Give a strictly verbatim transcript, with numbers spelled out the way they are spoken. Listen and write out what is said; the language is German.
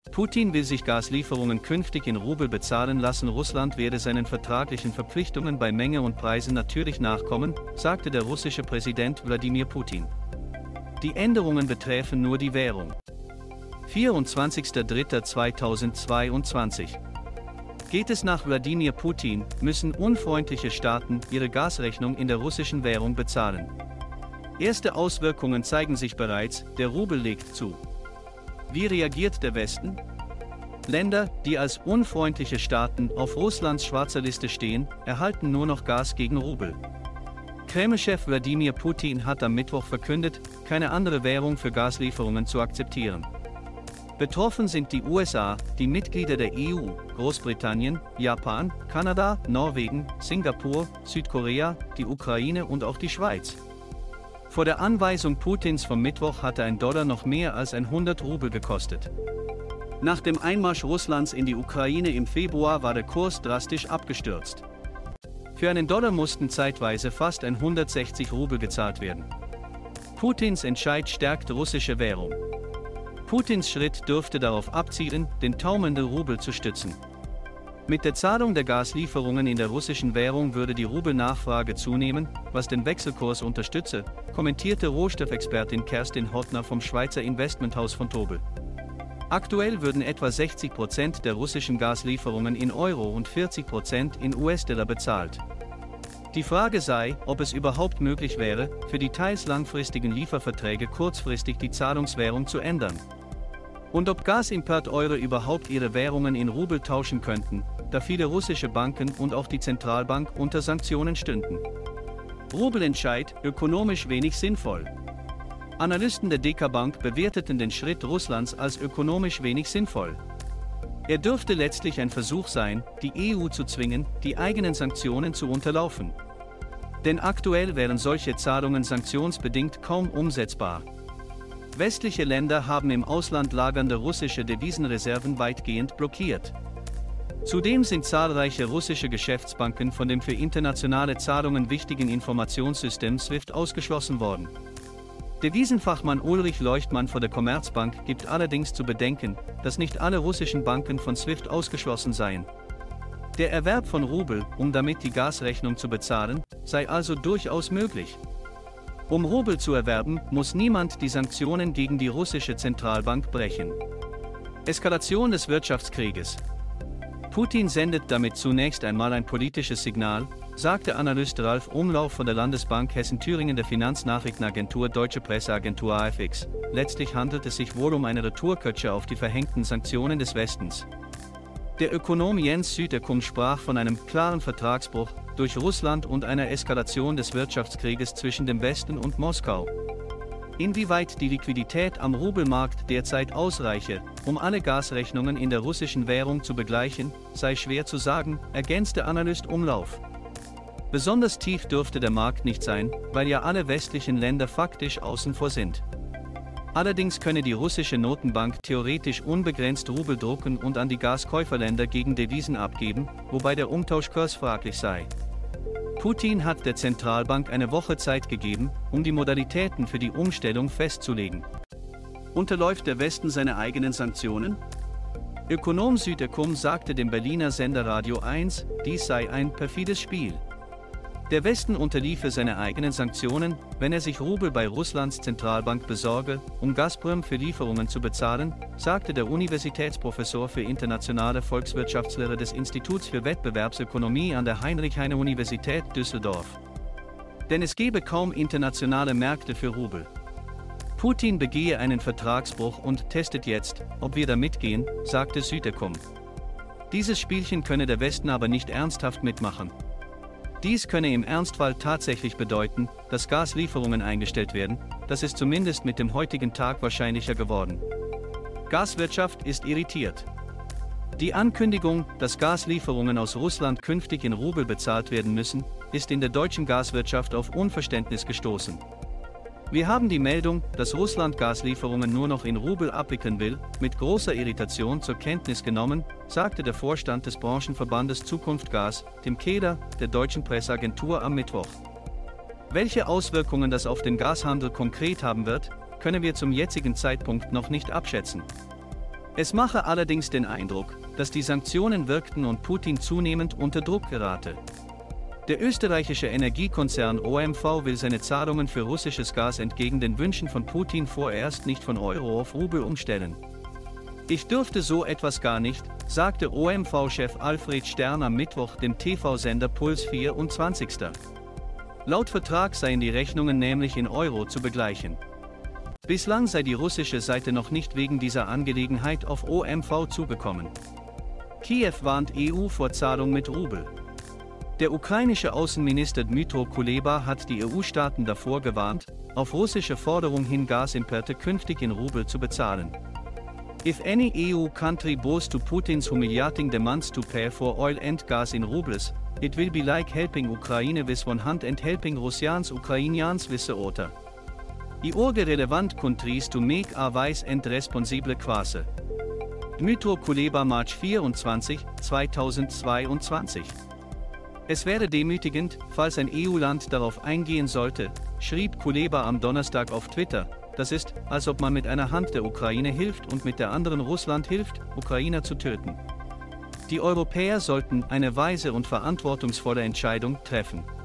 Putin will sich Gaslieferungen künftig in Rubel bezahlen lassen. Russland werde seinen vertraglichen Verpflichtungen bei Menge und Preisen natürlich nachkommen, sagte der russische Präsident Wladimir Putin. Die Änderungen betreffen nur die Währung. vierundzwanzigster dritter zweitausendzweiundzwanzig. Geht es nach Wladimir Putin, müssen unfreundliche Staaten ihre Gasrechnung in der russischen Währung bezahlen. Erste Auswirkungen zeigen sich bereits, der Rubel legt zu. Wie reagiert der Westen? Länder, die als unfreundliche Staaten auf Russlands schwarzer Liste stehen, erhalten nur noch Gas gegen Rubel. Kreml-Chef Wladimir Putin hat am Mittwoch verkündet, keine andere Währung für Gaslieferungen zu akzeptieren. Betroffen sind die U S A, die Mitglieder der E U, Großbritannien, Japan, Kanada, Norwegen, Singapur, Südkorea, die Ukraine und auch die Schweiz. Vor der Anweisung Putins vom Mittwoch hatte ein Dollar noch mehr als hundert Rubel gekostet. Nach dem Einmarsch Russlands in die Ukraine im Februar war der Kurs drastisch abgestürzt. Für einen Dollar mussten zeitweise fast hundertsechzig Rubel gezahlt werden. Putins Entscheid stärkt russische Währung. Putins Schritt dürfte darauf abzielen, den taumelnden Rubel zu stützen. Mit der Zahlung der Gaslieferungen in der russischen Währung würde die Rubelnachfrage zunehmen, was den Wechselkurs unterstütze, kommentierte Rohstoffexpertin Kerstin Hottner vom Schweizer Investmenthaus Vontobel. Aktuell würden etwa sechzig Prozent der russischen Gaslieferungen in Euro und vierzig Prozent in U S-Dollar bezahlt. Die Frage sei, ob es überhaupt möglich wäre, für die teils langfristigen Lieferverträge kurzfristig die Zahlungswährung zu ändern. Und ob Gasimporteure überhaupt ihre Währungen in Rubel tauschen könnten, da viele russische Banken und auch die Zentralbank unter Sanktionen stünden. Rubelentscheid, ökonomisch wenig sinnvoll. Analysten der D K Bank bewerteten den Schritt Russlands als ökonomisch wenig sinnvoll. Er dürfte letztlich ein Versuch sein, die E U zu zwingen, die eigenen Sanktionen zu unterlaufen. Denn aktuell wären solche Zahlungen sanktionsbedingt kaum umsetzbar. Westliche Länder haben im Ausland lagernde russische Devisenreserven weitgehend blockiert. Zudem sind zahlreiche russische Geschäftsbanken von dem für internationale Zahlungen wichtigen Informationssystem SWIFT ausgeschlossen worden. Devisenfachmann Ulrich Leuchtmann von der Commerzbank gibt allerdings zu bedenken, dass nicht alle russischen Banken von SWIFT ausgeschlossen seien. Der Erwerb von Rubel, um damit die Gasrechnung zu bezahlen, sei also durchaus möglich. Um Rubel zu erwerben, muss niemand die Sanktionen gegen die russische Zentralbank brechen. Eskalation des Wirtschaftskrieges. Putin sendet damit zunächst einmal ein politisches Signal, sagte Analyst Ralf Umlauf von der Landesbank Hessen-Thüringen der Finanznachrichtenagentur Deutsche Presseagentur A F X. Letztlich handelt es sich wohl um eine Retourkutsche auf die verhängten Sanktionen des Westens. Der Ökonom Jens Südekum sprach von einem klaren Vertragsbruch durch Russland und einer Eskalation des Wirtschaftskrieges zwischen dem Westen und Moskau. Inwieweit die Liquidität am Rubelmarkt derzeit ausreiche, um alle Gasrechnungen in der russischen Währung zu begleichen, sei schwer zu sagen, ergänzte Analyst Umlauf. Besonders tief dürfte der Markt nicht sein, weil ja alle westlichen Länder faktisch außen vor sind. Allerdings könne die russische Notenbank theoretisch unbegrenzt Rubel drucken und an die Gaskäuferländer gegen Devisen abgeben, wobei der Umtauschkurs fraglich sei. Putin hat der Zentralbank eine Woche Zeit gegeben, um die Modalitäten für die Umstellung festzulegen. Unterläuft der Westen seine eigenen Sanktionen? Ökonom Südekum sagte dem Berliner Sender Radio eins, dies sei ein perfides Spiel. Der Westen unterliefe seine eigenen Sanktionen, wenn er sich Rubel bei Russlands Zentralbank besorge, um Gazprom für Lieferungen zu bezahlen, sagte der Universitätsprofessor für internationale Volkswirtschaftslehre des Instituts für Wettbewerbsökonomie an der Heinrich-Heine-Universität Düsseldorf. Denn es gebe kaum internationale Märkte für Rubel. Putin begehe einen Vertragsbruch und testet jetzt, ob wir da mitgehen, sagte Südekum. Dieses Spielchen könne der Westen aber nicht ernsthaft mitmachen. Dies könne im Ernstfall tatsächlich bedeuten, dass Gaslieferungen eingestellt werden, das ist zumindest mit dem heutigen Tag wahrscheinlicher geworden. Gaswirtschaft ist irritiert. Die Ankündigung, dass Gaslieferungen aus Russland künftig in Rubel bezahlt werden müssen, ist in der deutschen Gaswirtschaft auf Unverständnis gestoßen. Wir haben die Meldung, dass Russland Gaslieferungen nur noch in Rubel abwickeln will, mit großer Irritation zur Kenntnis genommen, sagte der Vorstand des Branchenverbandes Zukunft Gas, Tim Keder, der deutschen Presseagentur am Mittwoch. Welche Auswirkungen das auf den Gashandel konkret haben wird, können wir zum jetzigen Zeitpunkt noch nicht abschätzen. Es mache allerdings den Eindruck, dass die Sanktionen wirkten und Putin zunehmend unter Druck gerate. Der österreichische Energiekonzern O M V will seine Zahlungen für russisches Gas entgegen den Wünschen von Putin vorerst nicht von Euro auf Rubel umstellen. Ich dürfte so etwas gar nicht, sagte O M V-Chef Alfred Stern am Mittwoch dem T V-Sender Puls vierundzwanzig. Laut Vertrag seien die Rechnungen nämlich in Euro zu begleichen. Bislang sei die russische Seite noch nicht wegen dieser Angelegenheit auf O M V zugekommen. Kiew warnt E U vor Zahlung mit Rubel. Der ukrainische Außenminister Dmytro Kuleba hat die E U-Staaten davor gewarnt, auf russische Forderung hin Gasimporte künftig in Rubel zu bezahlen. If any E U country bows to Putin's humiliating demands to pay for oil and gas in rubles, it will be like helping Ukraine with one hand and helping Russians Ukrainians with the other. I urge relevant countries to make a wise and responsible choice. Dmytro Kuleba March vierundzwanzig, zweitausendzweiundzwanzig. Es wäre demütigend, falls ein E U-Land darauf eingehen sollte, schrieb Kuleba am Donnerstag auf Twitter. Das ist, als ob man mit einer Hand der Ukraine hilft und mit der anderen Russland hilft, Ukrainer zu töten. Die Europäer sollten eine weise und verantwortungsvolle Entscheidung treffen.